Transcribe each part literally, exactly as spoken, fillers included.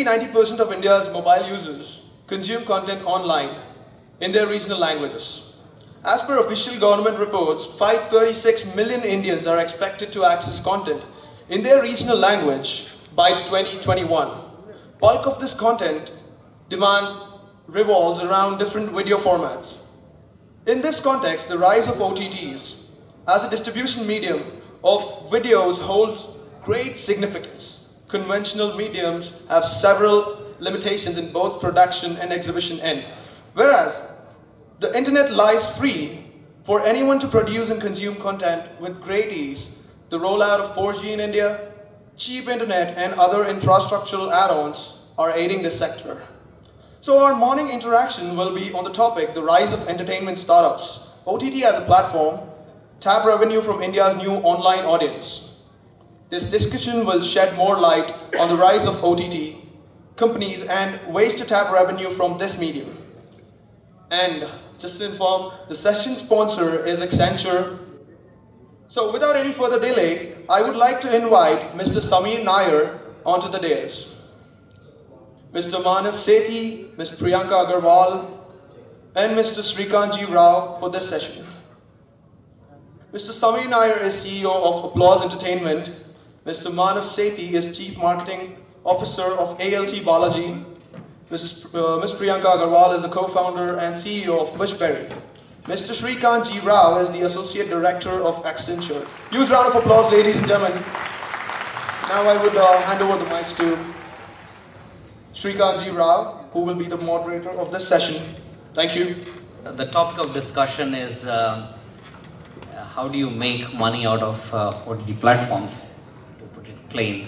nearly ninety percent of India's mobile users consume content online in their regional languages. As per official government reports, five hundred thirty-six million Indians are expected to access content in their regional language by twenty twenty-one. Bulk of this content demand revolves around different video formats. In this context, the rise of O T Ts as a distribution medium of videos holds great significance. Conventional mediums have several limitations in both production and exhibition end, whereas the internet lies free for anyone to produce and consume content with great ease. The rollout of four G in India, cheap internet and other infrastructural add-ons are aiding this sector. So our morning interaction will be on the topic, the rise of entertainment startups, O T T as a platform, tap revenue from India's new online audience. This discussion will shed more light on the rise of O T T companies and ways to tap revenue from this medium. And just to inform, the session sponsor is Accenture. So without any further delay, I would like to invite Mister Sameer Nair onto the dais. Mister Manav Sethi, Miz Priyanka Agarwal, and Mister Srikant G. Rao for this session. Mister Sameer Nair is C E O of Applause Entertainment. Mister Manav Sethi is Chief Marketing Officer of A L T Balaji. Missus Uh, Miz Priyanka Agarwal is the co-founder and C E O of Bushberry. Mister Srikant G. Rao is the Associate Director of Accenture. Huge round of applause, ladies and gentlemen. Now I would uh, hand over the mics to Srikant G. Rao, who will be the moderator of this session. Thank you. The topic of discussion is uh, how do you make money out of uh, O T T platforms, to put it plain.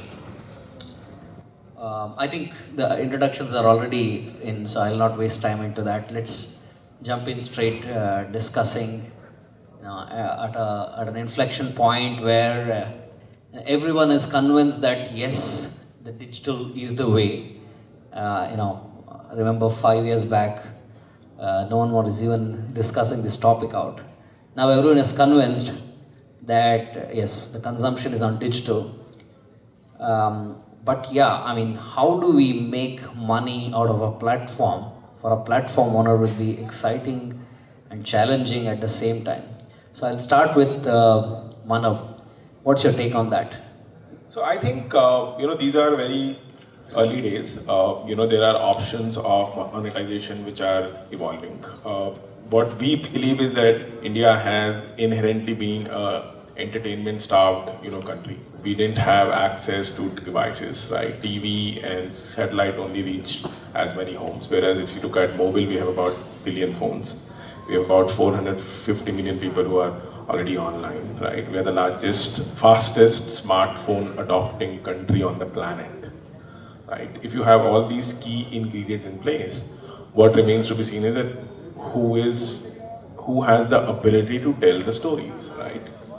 Um, I think the introductions are already in, so I'll not waste time into that. Let's jump in straight, uh, discussing you know, uh, at, a, at an inflection point where uh, everyone is convinced that yes, the digital is the way. Uh, you know, I remember five years back, uh, no one was even discussing this topic out. Now everyone is convinced that uh, yes, the consumption is on digital. Um, but yeah, I mean, how do we make money out of a platform? For a platform owner would be exciting and challenging at the same time. So I'll start with uh, Manav. What's your take on that? So I think, uh, you know, these are very early days. Uh, you know, there are options of monetization which are evolving. Uh, what we believe is that India has inherently been a entertainment-starved, you know, country. We didn't have access to devices, right? T V and satellite only reached as many homes. Whereas if you look at mobile, we have about a billion phones. We have about four hundred fifty million people who are already online, right? We are the largest, fastest smartphone adopting country on the planet. Right? If you have all these key ingredients in place, what remains to be seen is that who is, who has the ability to tell the stories, right?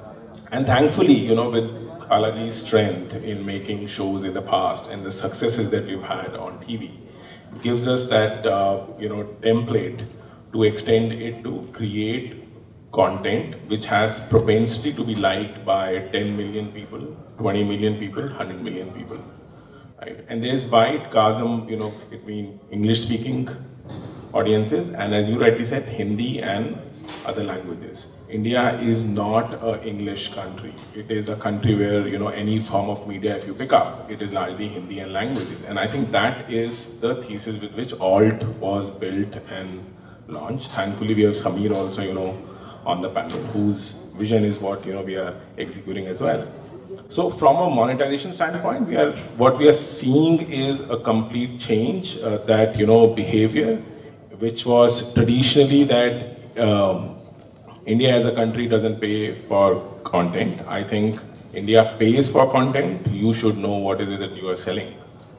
And thankfully, you know, with Balaji's strength in making shows in the past and the successes that we've had on T V, gives us that, uh, you know, template to extend it to create content which has propensity to be liked by ten million people, twenty million people, one hundred million people. Right? And there's wide chasm, you know, between English-speaking audiences and, as you rightly said, Hindi and other languages. India is not an English country. It is a country where, you know, any form of media, if you pick up, it is largely Hindi and languages. And I think that is the thesis with which Alt was built and launched. Thankfully, we have Sameer also, you know, on the panel, whose vision is what, you know, we are executing as well. So from a monetization standpoint, we are, what we are seeing is a complete change, uh, that, you know, behavior, which was traditionally that um, India as a country doesn't pay for content. I think India pays for content. You should know what is it that you are selling.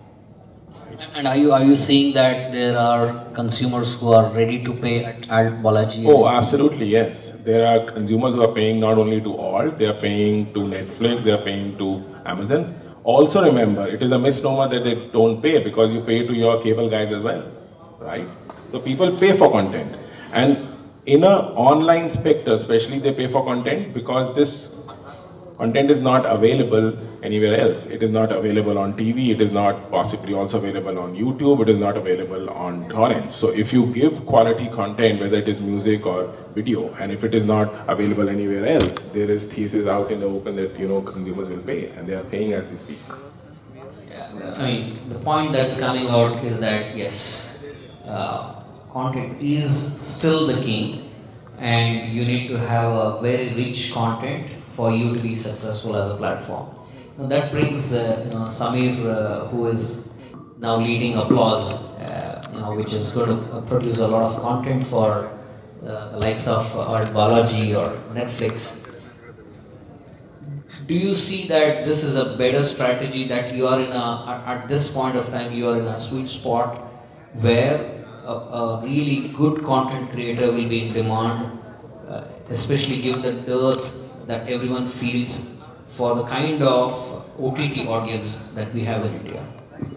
And are you are you seeing that there are consumers who are ready to pay at, at Balaji? Oh, absolutely, yes. There are consumers who are paying not only to Alt, they are paying to Netflix, they are paying to Amazon. Also remember, it is a misnomer that they don't pay because you pay to your cable guys as well, right? So people pay for content. And in an online spectre, especially, they pay for content because this content is not available anywhere else. It is not available on T V, it is not possibly also available on YouTube, it is not available on torrents. So if you give quality content, whether it is music or video, and if it is not available anywhere else, there is thesis out in the open that, you know, consumers will pay, and they are paying as we speak. Yeah, I mean, the point that's coming out is that yes, uh, content is still the king, and you need to have a very rich content for you to be successful as a platform. Now that brings uh, you know, Samir, uh, who is now leading Applause, uh, you know, which is going to produce a lot of content for uh, the likes of uh, Art Balaji or Netflix. Do you see that this is a better strategy, that you are in a, at this point of time, you are in a sweet spot where a, a really good content creator will be in demand, uh, especially given the dearth that everyone feels for the kind of O T T audience that we have in India?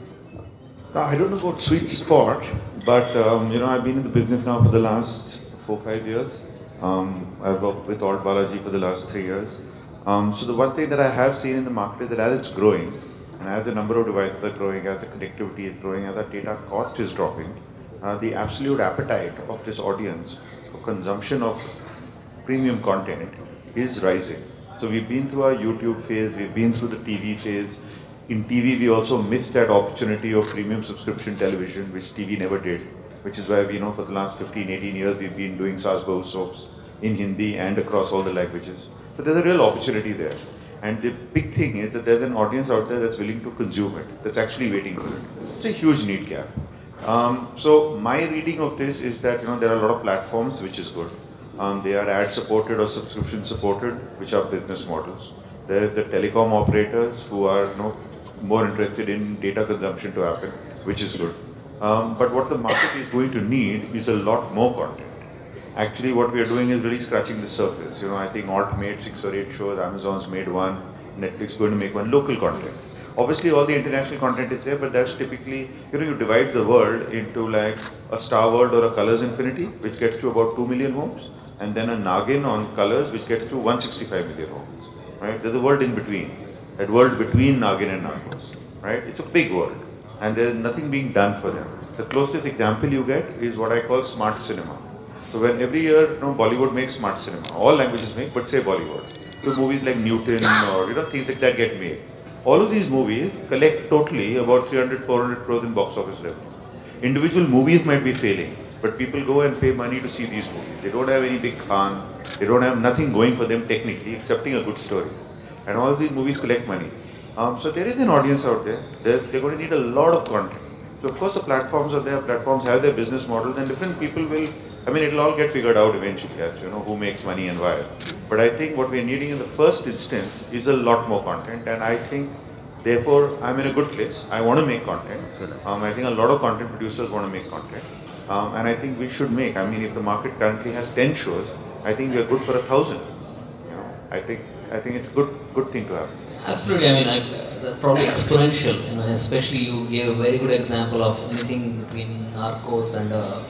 I don't know about sweet spot, but um, you know, I've been in the business now for the last four, five years. Um, I've worked with Alt Balaji for the last three years. Um, so the one thing that I have seen in the market is that as it's growing, and as the number of devices are growing, as the connectivity is growing, as the data cost is dropping, uh, the absolute appetite of this audience for consumption of premium content is rising. So we've been through our YouTube phase, we've been through the T V phase. In T V, we also missed that opportunity of premium subscription television, which T V never did, which is why we know for the last fifteen, eighteen years we've been doing Saas Bahu soaps in Hindi and across all the languages. So there's a real opportunity there. And the big thing is that there's an audience out there that's willing to consume it, that's actually waiting for it. It's a huge need gap. Um, so my reading of this is that, you know, there are a lot of platforms, which is good. Um, they are ad supported or subscription supported, which are business models. There's the telecom operators who are, you know, more interested in data consumption to happen, which is good. Um, but what the market is going to need is a lot more content. Actually, what we are doing is really scratching the surface. You know, I think Alt made six or eight shows, Amazon's made one, Netflix is going to make one, local content. Obviously, all the international content is there, but that's typically, you know, you divide the world into like a Star World or a Colors Infinity, which gets to about two million homes, and then a Nagin on Colors, which gets to one hundred sixty-five million homes, right? There's a world in between, that world between Nagin and Narcos, right? It's a big world, and there's nothing being done for them. The closest example you get is what I call smart cinema. So when every year, you know, Bollywood makes smart cinema, all languages make, but say Bollywood. So movies like Newton or, you know, things like that get made. All of these movies collect totally about three hundred, four hundred crores in box office revenue. Individual movies might be failing, but people go and pay money to see these movies. They don't have any big khan, they don't have nothing going for them technically, excepting a good story. And all of these movies collect money. Um, so there is an audience out there. They're, they're going to need a lot of content. So of course the platforms are there, platforms have their business models, and different people will, I mean, it'll all get figured out eventually as to, you know, who makes money and why. But I think what we're needing in the first instance is a lot more content, and I think, therefore, I'm in a good place. I want to make content. Um, I think a lot of content producers want to make content. Um, and I think we should make, I mean, if the market currently has ten shows, I think we are good for a thousand. You know, I think, I think it's a good, good thing to have. Absolutely, I mean, I, that's probably exponential, you know, especially you gave a very good example of anything between Narcos and uh,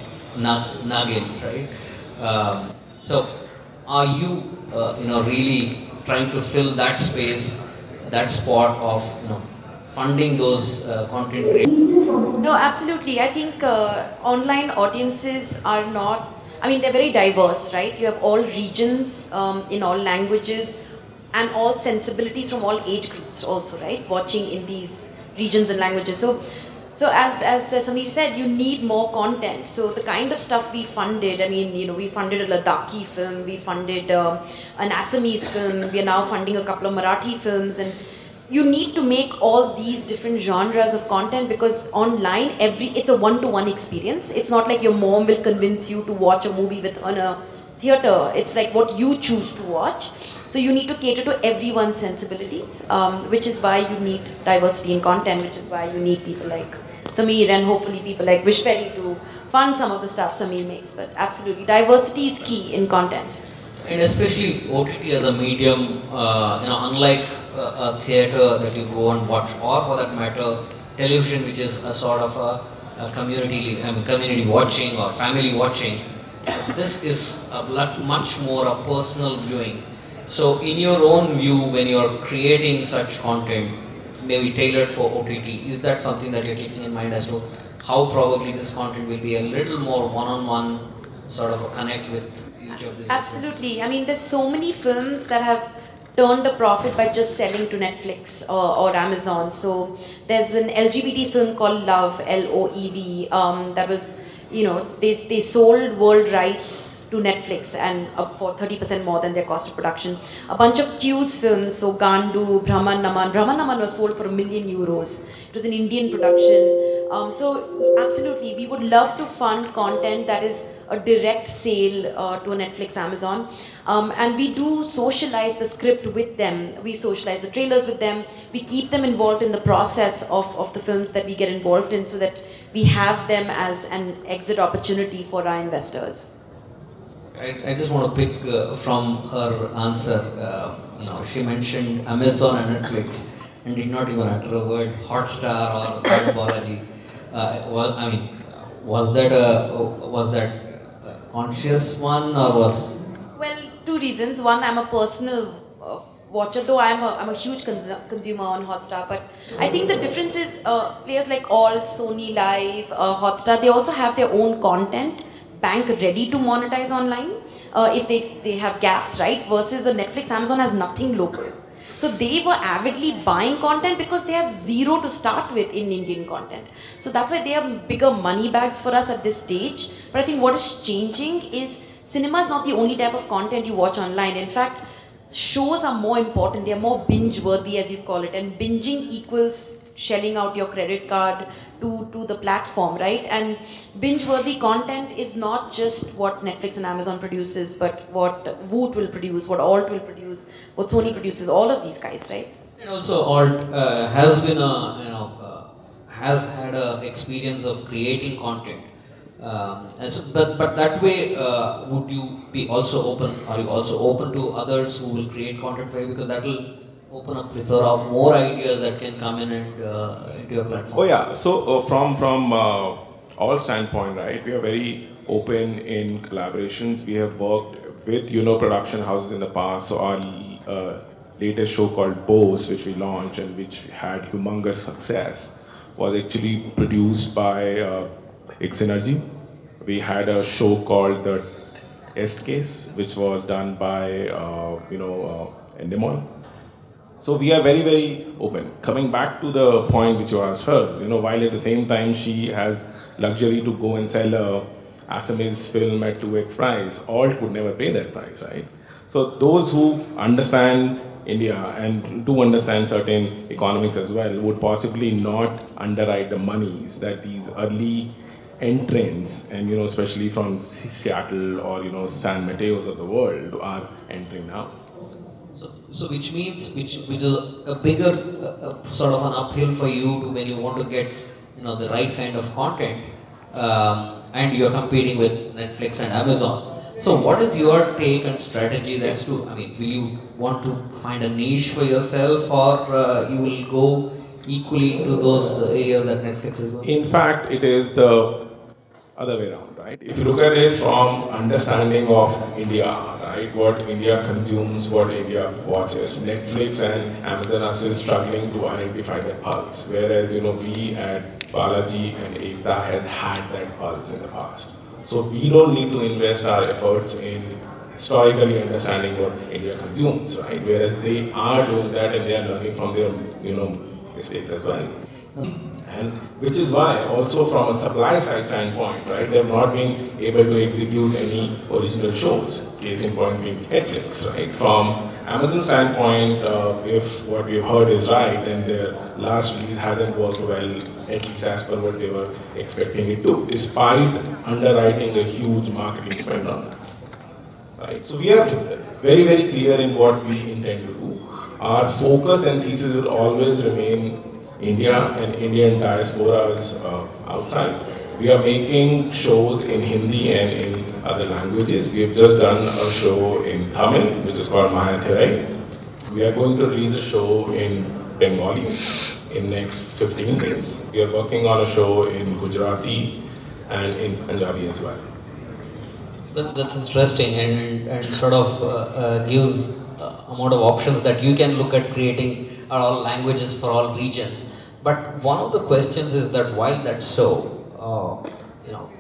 Nagin, right? Um, so, are you, uh, you know, really trying to fill that space, that spot of, you know, funding those uh, content creators? No, absolutely. I think uh, online audiences are not, I mean, they're very diverse, right? You have all regions um, in all languages and all sensibilities from all age groups also, right? Watching in these regions and languages. So, so as, as uh, Samir said, you need more content. So the kind of stuff we funded, I mean, you know, we funded a Ladakhi film, we funded uh, an Assamese film, we are now funding a couple of Marathi films, and you need to make all these different genres of content, because online, every it's a one-to-one experience. It's not like your mom will convince you to watch a movie with on a theater. It's like what you choose to watch. So you need to cater to everyone's sensibilities, um, which is why you need diversity in content, which is why you need people like Samir and hopefully people like Wishfairy to fund some of the stuff Samir makes. But absolutely, diversity is key in content. And especially O T T as a medium, uh, you know, unlike uh, a theatre that you go and watch, or for that matter, television, which is a sort of a, a community, I mean, community watching or family watching. This is a much more a personal viewing. So in your own view, when you're creating such content, maybe tailored for O T T, is that something that you're keeping in mind as to how probably this content will be a little more one-on-one sort of a connect with each of these? Absolutely. I mean, there's so many films that have turned a profit by just selling to Netflix or, or Amazon. So there's an L G B T film called Love, L O E V, um, that was, you know, they, they sold world rights to Netflix and up for thirty percent more than their cost of production. A bunch of Q's films, so Gandu, Brahman Naman. Brahman Naman was sold for a million euros. It was an Indian production. Um, so absolutely, we would love to fund content that is a direct sale uh, to Netflix, Amazon. Um, and we do socialize the script with them. We socialize the trailers with them. We keep them involved in the process of, of the films that we get involved in so that we have them as an exit opportunity for our investors. I, I just want to pick uh, from her answer. Uh, you know, she mentioned Amazon and Netflix and did not even utter a word Hotstar or Balaji. Uh, well, I mean, was that a was that a conscious one or was? Well, two reasons. One, I'm a personal uh, watcher, though I'm a I'm a huge cons consumer on Hotstar. But I think the difference is uh, players like Alt, Sony Live, uh, Hotstar. They also have their own content bank ready to monetize online uh, if they, they have gaps, right? Versus a Netflix, Amazon has nothing local. So they were avidly buying content because they have zero to start with in Indian content. So that's why they are bigger money bags for us at this stage. But I think what is changing is cinema is not the only type of content you watch online. In fact, shows are more important. They are more binge-worthy, as you call it. And binging equals shelling out your credit card to, to the platform, right? And binge-worthy content is not just what Netflix and Amazon produces, but what Voot will produce, what Alt will produce, what Sony produces, all of these guys, right? And also Alt uh, has been a, you know, uh, has had a experience of creating content. Um, so, but, but that way, uh, would you be also open, are you also open to others who will create content for you? Because that will open up plethora of more ideas that can come in and uh, into your platform. Oh yeah, so uh, from from uh, all standpoint, right, we are very open in collaborations. We have worked with, you know, production houses in the past. So our uh, latest show called Bose, which we launched and which had humongous success, was actually produced by uh, Xenergy. We had a show called The Test Case, which was done by, uh, you know, uh, Endemol. So we are very, very open. Coming back to the point which you asked her, you know, while at the same time she has luxury to go and sell a Assamese film at two X price, Alt would never pay that price, right? So those who understand India and do understand certain economics as well would possibly not underwrite the monies that these early entrants, and you know, especially from Seattle or you know San Mateos of the world, are entering now. So, so which means, which which is a bigger uh, uh, sort of an uphill for you to when you want to get, you know, the right kind of content, um, and you are competing with Netflix and Amazon. So what is your take and strategy as to, I mean, will you want to find a niche for yourself, or uh, you will go equally into those areas that Netflix is going? In fact, it is the other way around, right? If you look at it from understanding of India, right, what India consumes, what India watches, Netflix and Amazon are still struggling to identify their pulse, whereas, you know, we at Balaji and Ekta has had that pulse in the past. So we don't need to invest our efforts in historically understanding what India consumes, right? Whereas they are doing that and they are learning from their, you know, mistakes as well. And which is why also from a supply side standpoint, right, they have not been able to execute any original shows, case in point being Netflix, right? From Amazon standpoint, uh, if what we've heard is right, then their last release hasn't worked well, at least as per what they were expecting it to, despite underwriting a huge marketing spend on it. Right? So we are very, very clear in what we intend to do. Our focus and thesis will always remain India and Indian diasporas uh, outside. We are making shows in Hindi and in other languages. We have just done a show in Tamil, which is called Maya Therai. We are going to release a show in Bengali in next fifteen days. We are working on a show in Gujarati and in Punjabi as well. That, that's interesting and, and sort of uh, uh, gives uh, amount of options that you can look at creating are all languages for all regions. But one of the questions is that while that's so, uh, you know,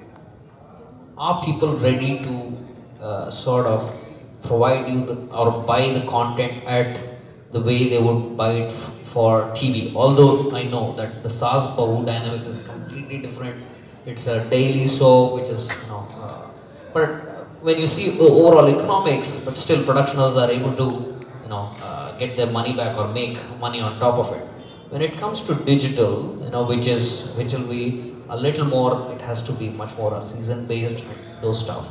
are people ready to uh, sort of provide you the, or buy the content at the way they would buy it f for T V? Although I know that the SaaS Bahu dynamic is completely different. It's a daily show, which is, you know, uh, but when you see overall economics, but still production houses are able to, you know, uh, get their money back or make money on top of it. When it comes to digital, you know, which is, which will be a little more, it has to be much more a season based, those stuff.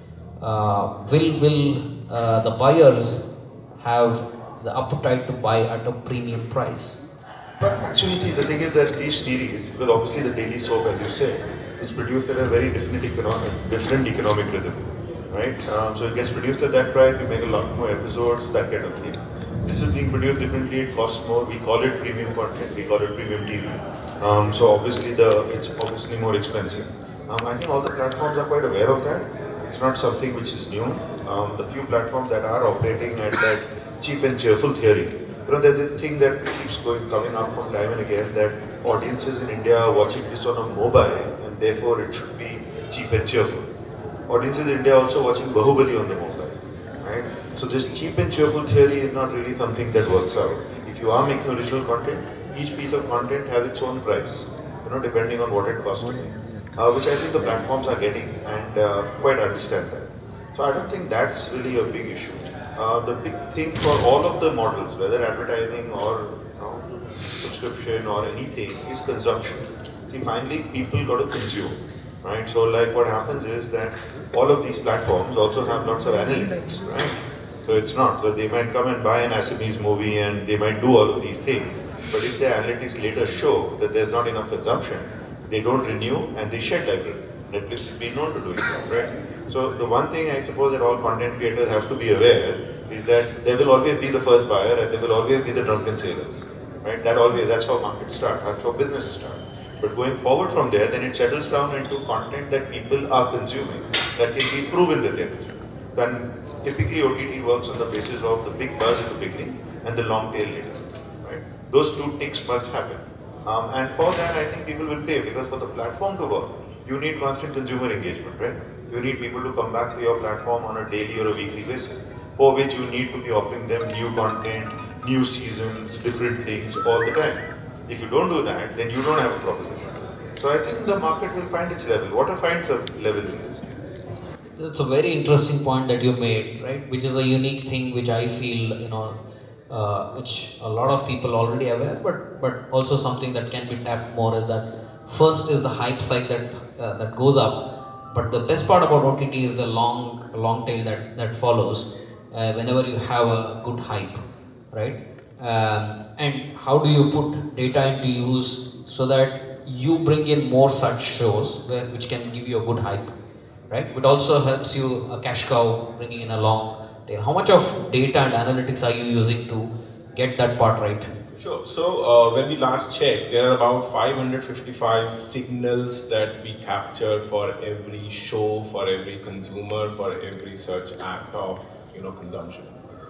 Uh, will will uh, the buyers have the appetite to buy at a premium price? But actually, see, the thing is that each series, because obviously the daily soap, as you say, is produced at a very different economic, different economic rhythm, right? Um, so it gets produced at that price, you make a lot more episodes, that kind of thing. This is being produced differently, it costs more, we call it premium content, we call it premium T V. Um, so obviously the it's obviously more expensive. Um, I think all the platforms are quite aware of that. It's not something which is new. Um, the few platforms that are operating at that cheap and cheerful theory, you know, there's this thing that keeps going coming up from time and again that audiences in India are watching this on a mobile and therefore it should be cheap and cheerful. Audiences in India are also watching Bahubali on the mobile, right? So this cheap and cheerful theory is not really something that works out. If you are making original content, each piece of content has its own price, you know, depending on what it costs to make. Uh, which I think the platforms are getting and uh, quite understand that. So I don't think that's really a big issue. Uh, the big thing for all of the models, whether advertising or, you know, subscription or anything, is consumption. See, finally people got to consume, right? So like what happens is that all of these platforms also have lots of analytics, right? So it's not, so they might come and buy an Assamese movie and they might do all of these things, but if the analytics later show that there's not enough consumption, they don't renew and they shed library. Netflix has been known to doing that, right? So the one thing I suppose that all content creators have to be aware is that there will always be the first buyer and there will always be the drunken sailors, right? That always, that's how markets start, that's how businesses start. But going forward from there, then it settles down into content that people are consuming, that can be proven that they're consuming. Then typically O T T works on the basis of the big buzz at the beginning and the long tail later, right? Those two ticks must happen. Um, and for that, I think people will pay, because for the platform to work, you need constant consumer engagement, right? You need people to come back to your platform on a daily or a weekly basis, for which you need to be offering them new content, new seasons, different things all the time. If you don't do that, then you don't have a proposition. So I think the market will find its level. What finds a level in this things? That's a very interesting point that you made, right? Which is a unique thing which I feel, you know, uh, which a lot of people already aware, but but also something that can be tapped more is that first is the hype side that uh, that goes up, but the best part about O T T is the long long tail that that follows uh, whenever you have a good hype, right? Um, and how do you put data into use so that you bring in more such shows where which can give you a good hype, right? But also helps you a cash cow bringing in a long tail. How much of data and analytics are you using to get that part right? Sure. So uh, when we last checked, there are about five hundred fifty-five signals that we capture for every show, for every consumer, for every such act of, you know, consumption.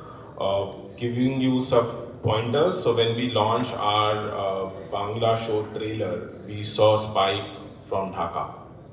Uh, giving you some pointers. So when we launched our uh, Bangla show trailer, we saw spike from Dhaka,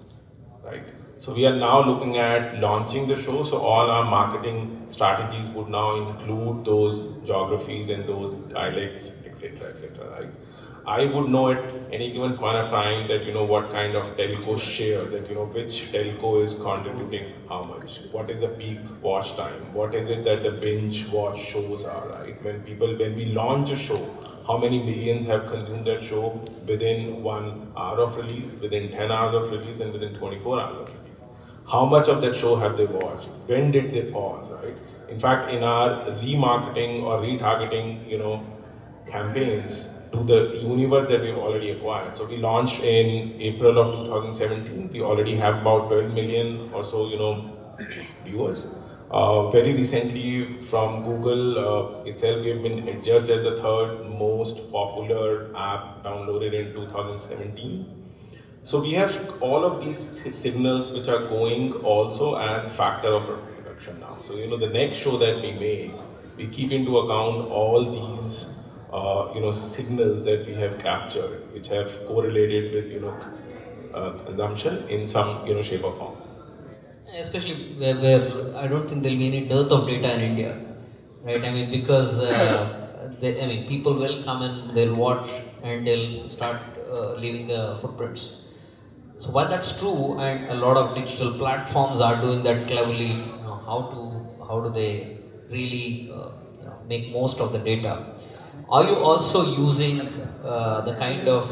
right? So we are now looking at launching the show. So all our marketing strategies would now include those geographies and those dialects, et cetera, et cetera. Right? I would know at any given point of time that, you know, what kind of telco share, that, you know, which telco is contributing how much, what is the peak watch time, what is it that the binge watch shows are, right? When people, when we launch a show, how many millions have consumed that show within one hour of release, within ten hours of release, and within twenty-four hours of release? How much of that show have they watched? When did they pause, right? In fact, in our remarketing or retargeting, you know, campaigns to the universe that we've already acquired. So we launched in April of two thousand seventeen. We already have about twelve million or so, you know, viewers. Uh, very recently, from Google uh, itself, we have been adjudged as the third most popular app downloaded in two thousand seventeen. So we have all of these signals which are going also as factor of production now. So, you know, the next show that we make, we keep into account all these uh, you know, signals that we have captured, which have correlated with, you know, uh, consumption in some, you know, shape or form. Especially where, where I don't think there will be any dearth of data in India, right? I mean, because uh, they, I mean, people will come and they'll watch and they'll start uh, leaving the footprints. So while that's true, and a lot of digital platforms are doing that cleverly, you know, how to how do they really uh, you know, make most of the data? Are you also using uh, the kind of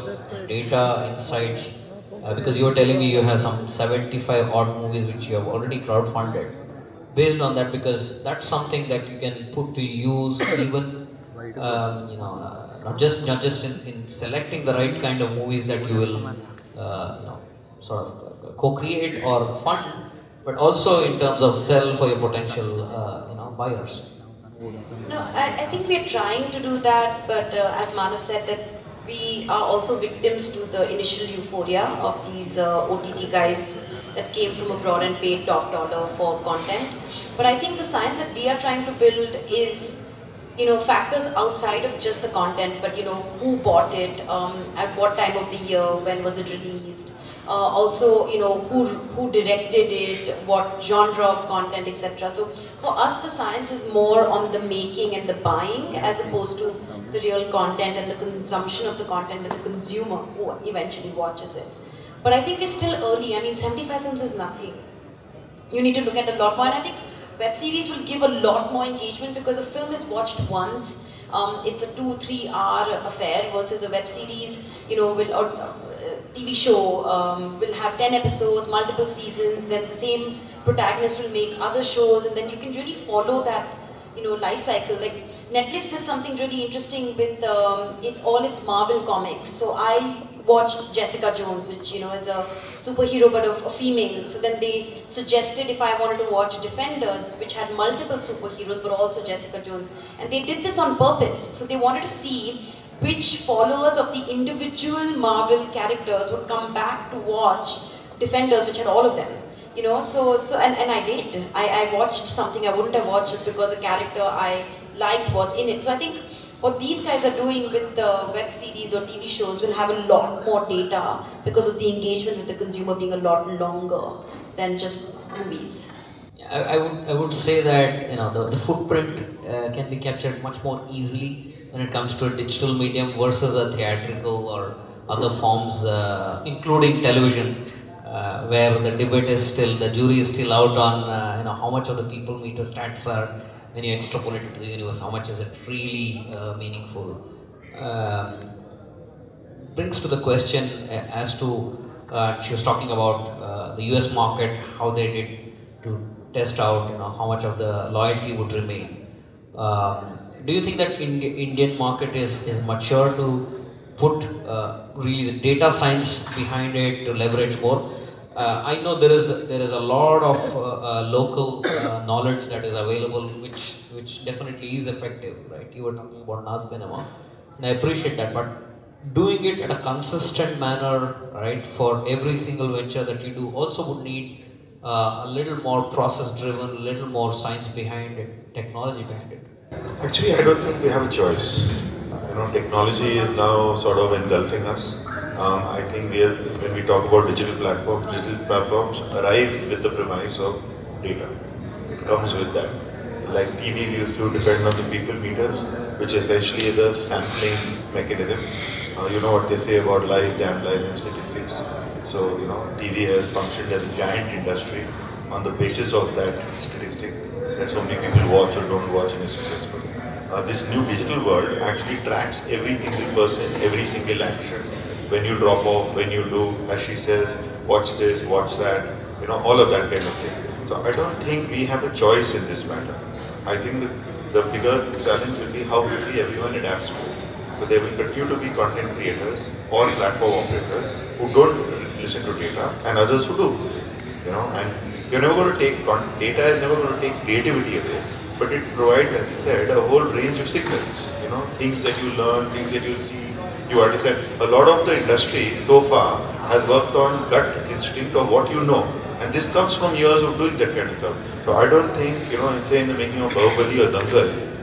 data insights? Uh, because you were telling me you have some seventy-five odd movies which you have already crowdfunded. Based on that, because that's something that you can put to use even, um, you know, uh, not just not just in, in selecting the right kind of movies that you will, uh, you know, sort of co-create or fund, but also in terms of sell for your potential, uh, you know, buyers. No, I, I think we are trying to do that, but uh, as Manav said, that we are also victims to the initial euphoria of these uh, O T T guys that came from abroad and paid top dollar for content. But I think the science that we are trying to build is, you know, factors outside of just the content, but you know, who bought it, um, at what time of the year, when was it released, uh, also, you know, who who directed it, what genre of content, et cetera. So for us, the science is more on the making and the buying as opposed to the real content and the consumption of the content and the consumer who eventually watches it. But I think we're still early. I mean, seventy-five films is nothing. You need to look at a lot more, and I think web series will give a lot more engagement because a film is watched once. Um, it's a two, three hour affair versus a web series, you know, will, or uh, T V show um, will have ten episodes, multiple seasons, then the same protagonist will make other shows, and then you can really follow that, you know, life cycle. Like Netflix did something really interesting with um, it's all its Marvel comics. So I watched Jessica Jones, which, you know, is a superhero but a, a female. So then they suggested if I wanted to watch Defenders, which had multiple superheroes but also Jessica Jones. And they did this on purpose. So they wanted to see which followers of the individual Marvel characters would come back to watch Defenders, which had all of them. You know, so, so and, and I did. I, I watched something I wouldn't have watched just because a character I liked was in it. So I think what these guys are doing with the web series or T V shows will have a lot more data because of the engagement with the consumer being a lot longer than just movies. I, I would I would say that, you know, the, the footprint uh, can be captured much more easily when it comes to a digital medium versus a theatrical or other forms, uh, including television, uh, where the debate is still, the jury is still out on uh, you know, how much of the people meter stats are. When you extrapolate it to the universe, how much is it really uh, meaningful? Um, brings to the question uh, as to, uh, she was talking about uh, the U S market, how they did to test out, you know, how much of the loyalty would remain. Um, do you think that Indi Indian market is, is mature to put uh, really the data science behind it to leverage more? Uh, I know there is there is a lot of uh, uh, local uh, knowledge that is available, which which definitely is effective, right? You were talking about Nas Cinema, and I appreciate that. But doing it in a consistent manner, right, for every single venture that you do, also would need uh, a little more process-driven, a little more science behind it, technology behind it. Actually, I don't think we have a choice. You know, technology is now sort of engulfing us. Um, I think we are, when we talk about digital platforms, digital platforms arrive with the premise of data. It comes with that. Like T V, we used to depend on the people meters, which essentially is a sampling mechanism. Uh, you know what they say about live, damn live and statistics. So, you know, T V has functioned as a giant industry on the basis of that statistic that so many people watch or don't watch and is successful. Uh, this new digital world actually tracks every single person, every single action. When you drop off, when you do, as she says, watch this, watch that, you know, all of that kind of thing. So I don't think we have a choice in this matter. I think the, the bigger challenge will be how quickly everyone adapts to it. So there will continue to be content creators or platform operators who don't listen to data and others who do. You know, and you're never going to take, data is never going to take creativity away, but it provides, as I said, a whole range of signals. You know, things that you learn, things that you see. You understand, a lot of the industry so far has worked on gut instinct of what you know, and this comes from years of doing that kind of stuff. So I don't think, you know, say in the making of Bahubali or Dangal,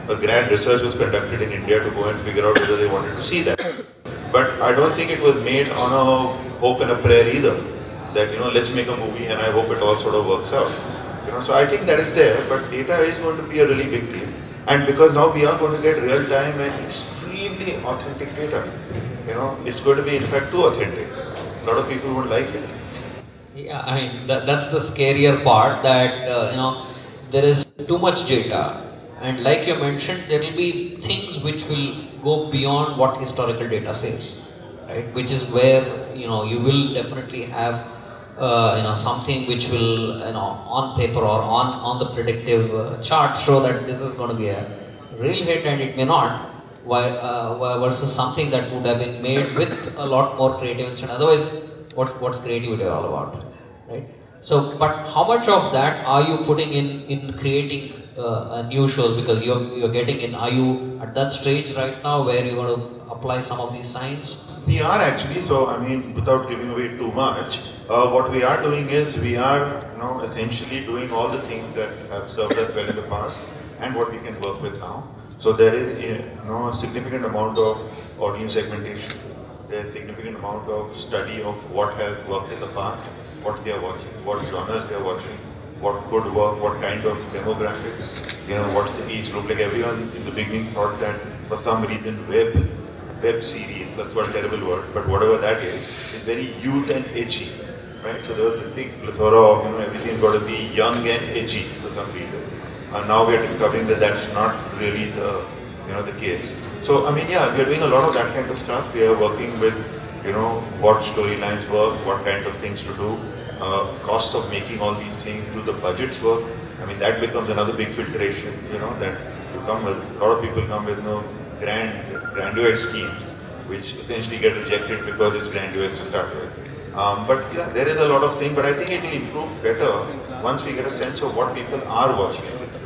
a grand research was conducted in India to go and figure out whether they wanted to see that. But I don't think it was made on a hope and a prayer either. That, you know, let's make a movie and I hope it all sort of works out. You know, so I think that is there, but data is going to be a really big deal. And because now we are going to get real time and extremely authentic data. You know, it's going to be in fact too authentic. A lot of people won't like it. Yeah, I mean, that, that's the scarier part, that, uh, you know, there is too much data. And like you mentioned, there will be things which will go beyond what historical data says, right? Which is where, you know, you will definitely have, uh, you know, something which will, you know, on paper or on, on the predictive uh, chart show that this is going to be a real hit, and it may not. Why, uh, versus something that would have been made with a lot more creativity. And otherwise, what, what's creativity all about, right? So, but how much of that are you putting in in creating uh, new shows? Because you're you're getting in. Are you at that stage right now where you want to apply some of these science? We are actually. So, I mean, without giving away too much, uh, what we are doing is we are, you know, essentially doing all the things that have served us well in the past and what we can work with now. So there is, you know, a significant amount of audience segmentation. There is a significant amount of study of what has worked in the past, what they are watching, what genres they are watching, what could work, what kind of demographics, you know, what's the age group. Like everyone in the beginning thought that for some reason web, web series, that's one terrible word, but whatever that is, is very youth and edgy, right? So there was a big plethora of, you know, everything's got to be young and edgy for some reason. And now we are discovering that that's not really the, you know, the case. So, I mean, yeah, we are doing a lot of that kind of stuff. We are working with, you know, what storylines work, what kind of things to do, uh, cost of making all these things, do the budgets work. I mean, that becomes another big filtration, you know, that you come with, a lot of people come with, you know, grand, grandiose schemes, which essentially get rejected because it's grandiose to start with. Um, but yeah, there is a lot of things, but I think it will improve better once we get a sense of what people are watching.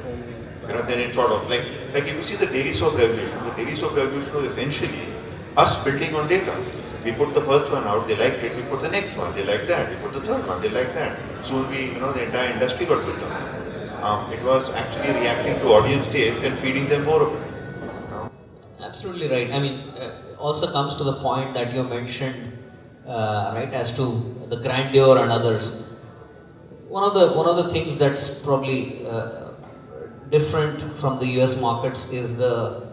You know, then it's sort of like, like if you see the Daily Soap Revolution, the Daily Soap Revolution was essentially us building on data. We put the first one out, they liked it, we put the next one, they liked that, we put the third one, they liked that. Soon we, you know, the entire industry got built on. Um, it was actually reacting to audience taste and feeding them more of it. You know? Absolutely right. I mean, uh, also comes to the point that you mentioned, uh, right, as to the grandeur and others. One of the, one of the things that's probably uh, different from the U S markets is the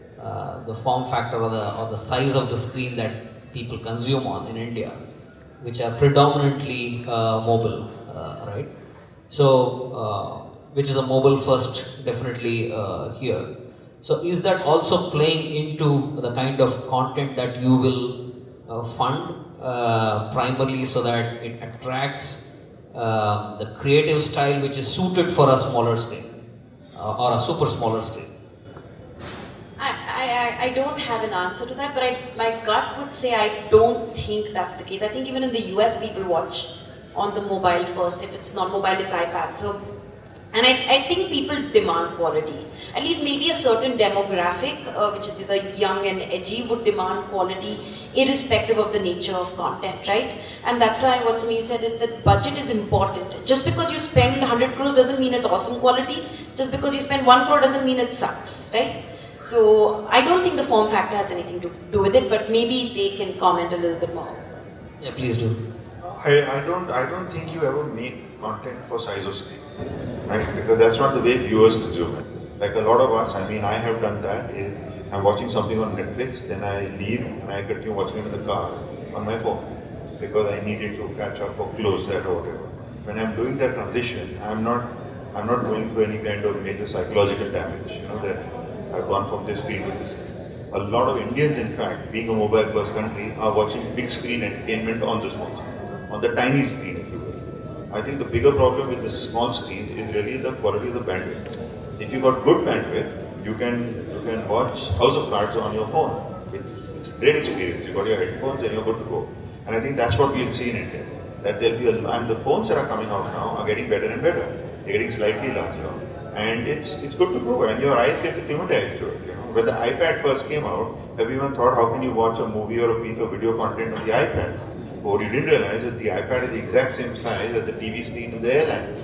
uh, the form factor or the or the size of the screen that people consume on in India, which are predominantly uh, mobile, uh, right? So, uh, which is a mobile first, definitely uh, here. So, is that also playing into the kind of content that you will uh, fund uh, primarily, so that it attracts uh, the creative style which is suited for a smaller screen? Uh, or a super smaller scale? I, I, I don't have an answer to that, but I, my gut would say I don't think that's the case. I think even in the U S people watch on the mobile first. If it's not mobile, it's iPad. So, and I, I think people demand quality. At least maybe a certain demographic, uh, which is the young and edgy, would demand quality irrespective of the nature of content, right? And that's why what Sameer said is that budget is important. Just because you spend one hundred crores doesn't mean it's awesome quality. Just because you spend one crore doesn't mean it sucks, right? So I don't think the form factor has anything to do with it, but maybe they can comment a little bit more. Yeah, please do. I, I don't I don't think you ever make content for size of screen, right? Because that's not the way viewers consume it. Like a lot of us, I mean, I have done that. Is I'm watching something on Netflix, then I leave and I continue watching it in the car on my phone because I needed to catch up or close that or whatever. When I'm doing that transition, I'm not I'm not going through any kind of major psychological damage. You know that I've gone from this screen to this screen. A lot of Indians, in fact, being a mobile-first country, are watching big screen entertainment on the small screen, on the tiny screen, if you will. I think the bigger problem with the small screen is really the quality of the bandwidth. If you got good bandwidth, you can you can watch House of Cards on your phone. It's a great experience. You got your headphones and you're good to go. And I think that's what we'll see in India. That there'll be a, and the phones that are coming out now are getting better and better. They're getting slightly larger, and it's it's good to go. And your eyes get acclimatized to it. You know, when the iPad first came out, everyone thought, how can you watch a movie or a piece of video content on the iPad? But what you didn't realize is the iPad is the exact same size as the T V screen in the airline.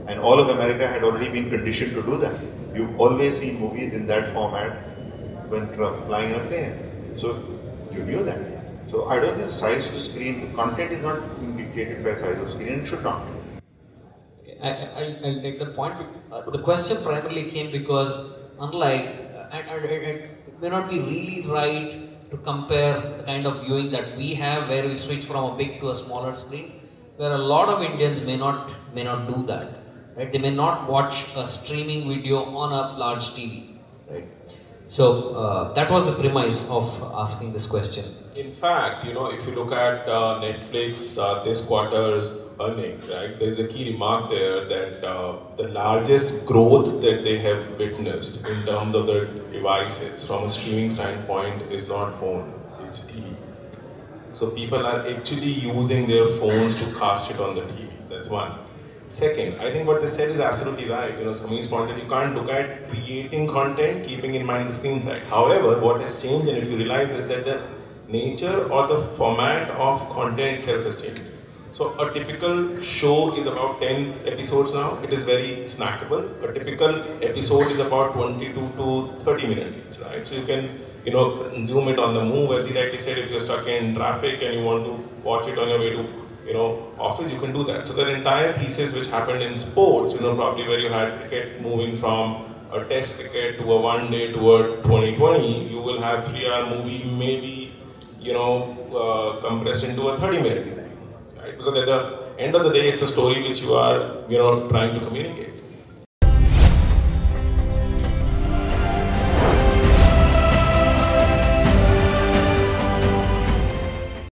And all of America had already been conditioned to do that. You've always seen movies in that format when flying in a plane. So you knew that. So I don't think the size of the screen, the content is not dictated by size of screen, and it should not. Okay, I, I, I'll take that point. Uh, the question primarily came because unlike, uh, and, and, and it may not be really right to compare the kind of viewing that we have where we switch from a big to a smaller screen, where a lot of Indians may not, may not do that. Right? They may not watch a streaming video on a large T V. Right? So uh, that was the premise of asking this question. In fact, you know, if you look at uh, Netflix uh, this quarter's earnings, right, there is a key remark there that uh, the largest growth that they have witnessed in terms of their devices from a streaming standpoint is not phone, it's T V. So people are actually using their phones to cast it on the T V. That's one. Second, I think what they said is absolutely right. You know, Sameer's point that you can't look at creating content keeping in mind the screen size. However, what has changed, and if you realize, is that the nature or the format of content itself has changed. So a typical show is about ten episodes now. It is very snackable. A typical episode is about twenty-two to thirty minutes each, right? So you can, you know, consume it on the move. As he rightly said, if you're stuck in traffic and you want to watch it on your way to, you know, office, you can do that. So the entire thesis which happened in sports, you know, probably where you had cricket moving from a test cricket to a one day to a twenty twenty, you will have three hour movie maybe, you know, uh, compressed into a thirty minute movie, right? Because at the end of the day, it's a story which you are, you know, trying to communicate.